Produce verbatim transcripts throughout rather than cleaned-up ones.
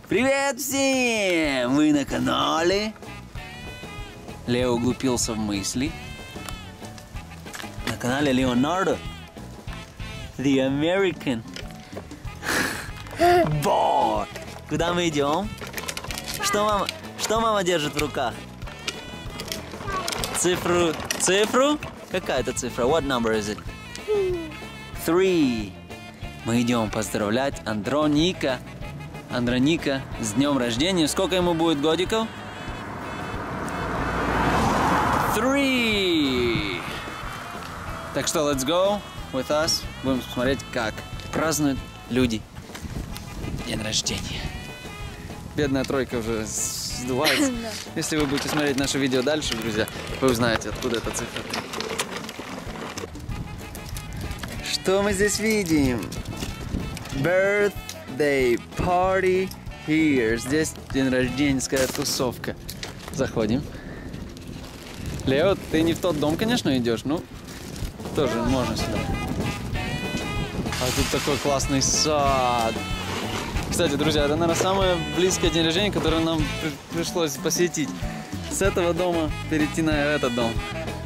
Привет всем! Вы на канале. Лео углубился в мысли. На канале Леонардо. The American. Вот! Куда мы идем? Что мама, что мама держит в руках? Цифру. Цифру? Какая это цифра? What number is it? Three. Мы идем поздравлять Андроника. Андроника с днем рождения. Сколько ему будет годиков? Three. Так что let's go with us. Будем смотреть, как празднуют люди день рождения. Бедная тройка уже сдувается. Если вы будете смотреть наше видео дальше, друзья, вы узнаете, откуда эта цифра. Что мы здесь видим? Birthday party here. Здесь день рожденская тусовка. Заходим. Лео, ты не в тот дом, конечно, идешь. Ну, тоже можно сюда. А тут такой классный сад. Кстати, друзья, это, наверное, самое близкое день рождения, которое нам при пришлось посетить. С этого дома перейти на этот дом.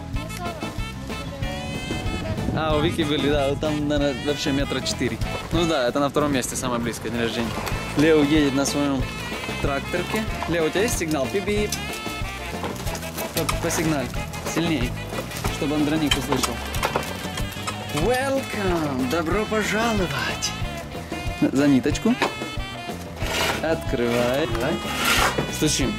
А, у Вики были, да, там, наверное, вообще метра четыре. Ну да, это на втором месте, самое близкое день рождения. Лео едет на своем тракторке. Лео, у тебя есть сигнал? Пип-бип. Посигналь. Сильнее, чтобы Андроник услышал. Welcome! Добро пожаловать! За ниточку. Открывай. Давай. Стучим.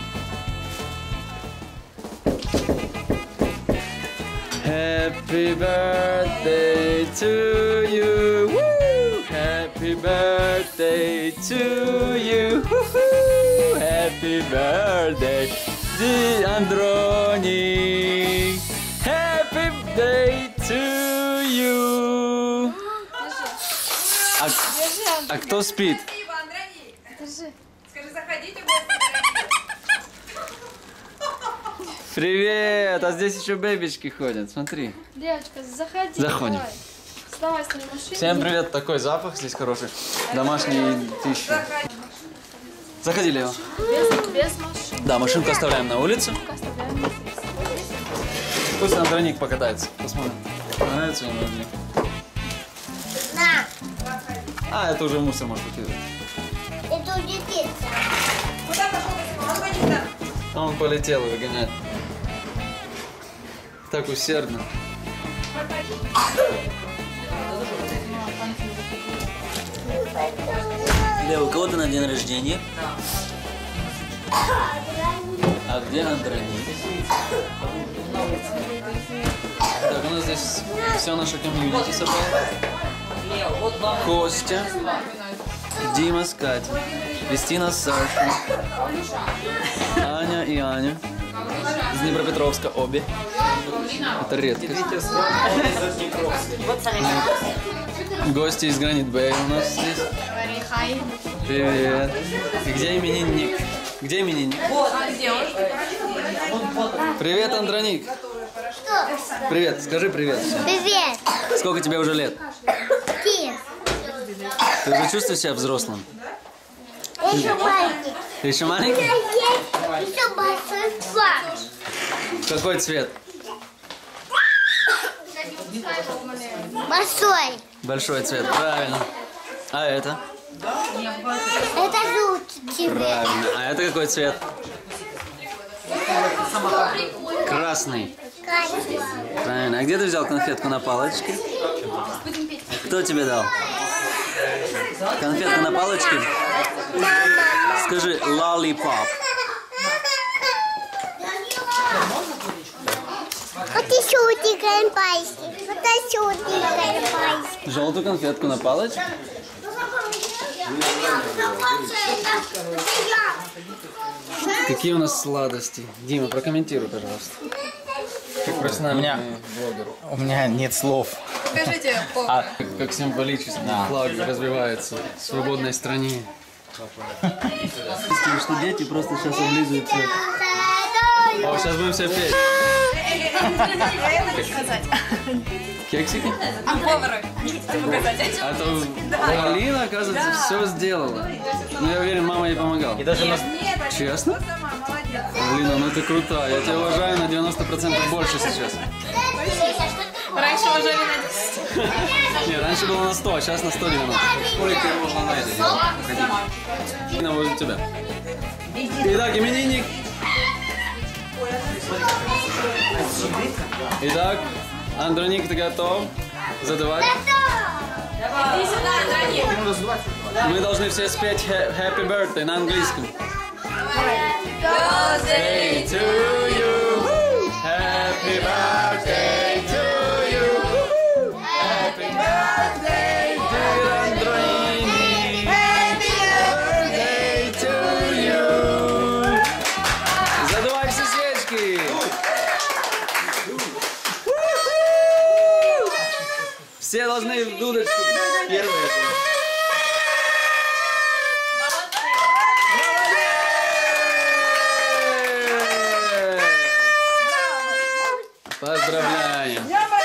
Happy birthday to you. Woo! Happy birthday to you. Woo-hoo! Happy birthday, dear Andronik. Happy birthday to you. А, а кто спит? Держи. Скажи, заходите. Привет! А здесь еще бебечки ходят, смотри. Девочка, заходи. Заходим. Давай. Вставай с ней в машине. Всем привет, такой запах здесь хороший. Домашние тысячи. Заходи, Лео. Без, без машины. Да, машинку оставляем на улице. Оставляем здесь. Пусть Андроник покатается. Посмотрим. Нравится ему или нет? А, это уже мусор может выкидывать. Это уже пицца. Куда пошел? Освободись там. Он полетел и выгоняет. Так усердно. Лео, у кого ты на день рождения? А где Андроник? Так, у нас здесь все наше комьюнити собрало. Костя, Дима с Катей, Кристина с Сашей, Аня и Аня. Из Днепропетровска обе. Это редкость. Гости из Гранит Бэй у нас здесь. Привет. И где именинник? Где именинник? Привет, Андроник. Привет, скажи привет. Привет. Сколько тебе уже лет? Ты. Ты уже чувствуешь себя взрослым? Еще маленький. Ты еще маленький? Еще большой флаг. Какой цвет? Большой. Большой цвет, правильно. А это? Это желтый. Правильно. А это какой цвет? Красный. Правильно. А где ты взял конфетку на палочке? Кто тебе дал? Конфетку на палочке? Скажи лоллипоп. Вот еще утекаем пальцы. Вот еще утекаем пальцы. Желтую конфетку на палочке? Какие у нас сладости? Дима, прокомментируй, пожалуйста. Как профессиональный блогер. У меня нет слов. Покажите. А, Как символически флаг развивается в свободной стране. Что дети просто сейчас облизываются. О, сейчас будем все петь. Кексики? А повара хотите показать? А то Алина, оказывается, все сделала. Ну я уверен, мама ей помогала. И даже нас... Нет, Алина, Честно? ты сама, молодец. Блин, ну ты крутая. Я тебя уважаю на девяносто процентов больше сейчас. Раньше уважали на десять. Нет, раньше было на сто, а сейчас на сто девяносто. Сколько можно на это делать? Ходи. Возле тебя. Итак, именинник. Итак, Андроник, ты готов задавать? Иди сюда, Андроник. Мы должны все спеть Happy Birthday на английском. Birthday to you. Happy birthday to you. Happy birthday, dear Andronik. Happy birthday to you. Задувай все свечки. Все должны в дудочку. Первые. Поздравляем.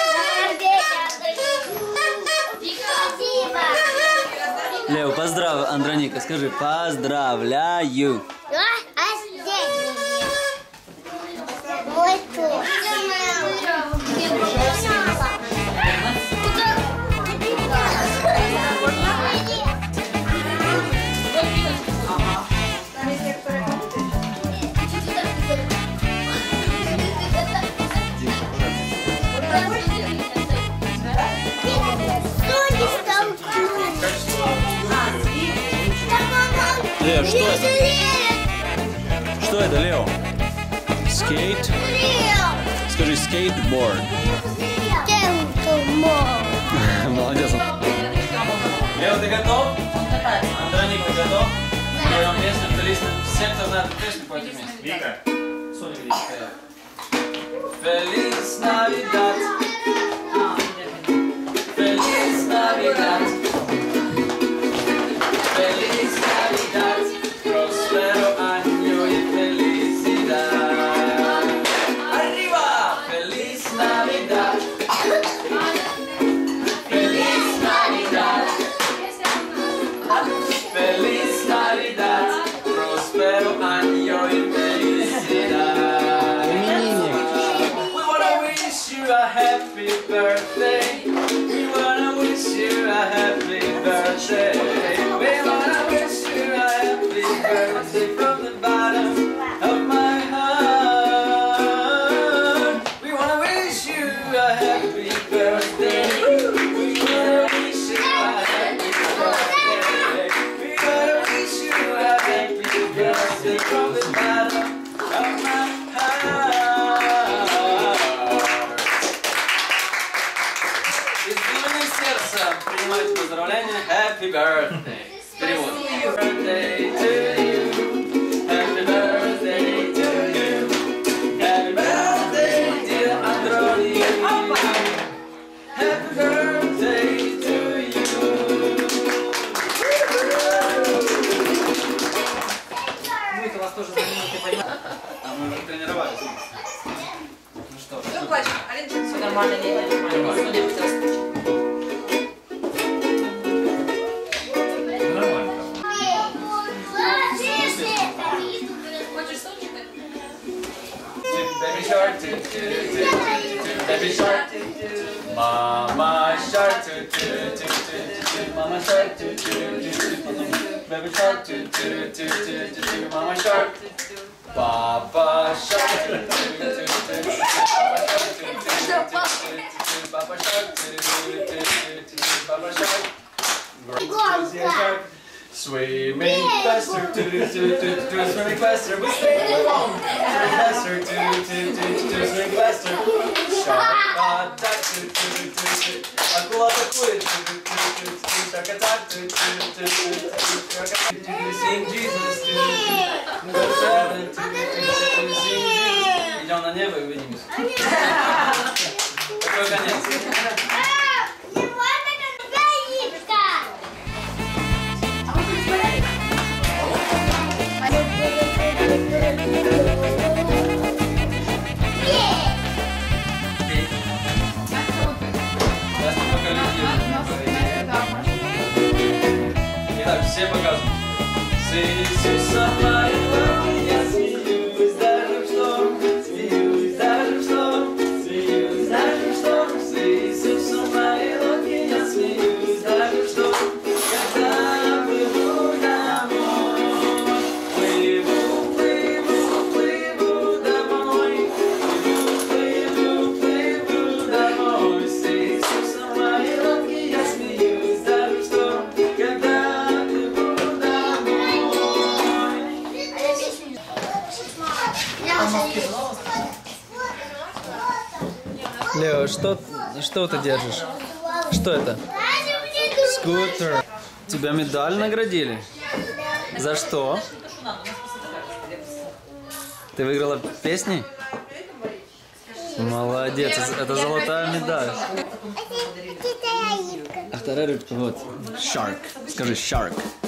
Лео, поздравь Андроника. Скажи, поздравляю. Лео, что это? Что это, Лео? Скейт? Скажи, скейтборд. Молодец. Лео, ты готов? Андроник, ты готов? Я вам песню, фелис. Все, кто знает эту песню, пойте вместе. Вика. Соня, Вика. Feliz Navidad. Feliz Navidad. Feliz Navidad. Prospero año y felicidad. Arriba. Feliz Navidad. Feliz Navidad. Feliz Navidad. Prospero año y felicidad. We wanna wish you a happy birthday. We wanna wish you a happy birthday. We wanna wish you a happy birthday from the bottom of my heart. We wanna wish you a happy birthday. We wanna wish you a happy birthday. We wanna wish you a happy birthday from the bottom of my heart. Из глубины сердца принимайте поздравления. Happy birthday. Перевод. Happy birthday to you. Happy birthday to you. Happy birthday, dear Andronik. Happy birthday to you. Мы-то вас тоже за минуту поймем. А мы уже тренировались. Ну что, Кто плачет? Алиночка, Все нормально, не нормально. Соня хотела скучать. Хочешь сончика? Baby shark, do, do, do, do, do, baby shark, do, do. Mama shark, do, do, do, do, do, mama shark, do, do, do, do, baby shark, do, do, do, do, do, mama shark, Papa shark, do, do, do, do, Papa shark, do, do, do, do, Papa shark, Grandpa shark. Swimming faster, do do do do do, swimming faster, swimming faster, do do do do, swimming faster. Shark attack, do do do do, акула атакует, do do do do, shark attack, do do do do, shark attack, do do, sing Jesus, do do, go to heaven, do do do, sing Jesus. Идем на небо и увидимся. Такой конец. Итак, все показывают. С Иисусом моей лодке я смеюсь, даже в шторм, смеюсь, даже в шторм, смеюсь, даже в шторм. С Иисусом моей лодке я смеюсь, даже в шторм. Когда плыву домой, плыву, плыву, плыву домой, плыву, плыву, плыву домой. С Иисусом моей лодке я смеюсь, даже в шторм. Когда плыву домой. Лео, что, что ты держишь? Что это? Скутер. Тебя медаль наградили? За что? Ты выиграла песни? Молодец, это золотая медаль. Это рыбка. А вторая рыбка, вот. Shark. Скажи shark.